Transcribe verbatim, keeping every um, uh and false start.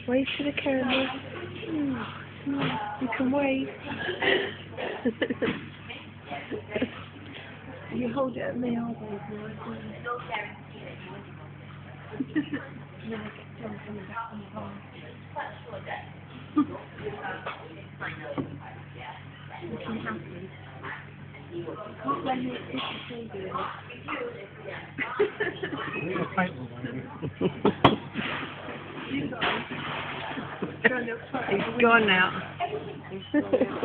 Wave to the camera. Mm. You can wave. You hold it at me, I'll wave now. Then I get John coming back from the bar. Looking happy. Can't blame me, it's just so good. He's gone now.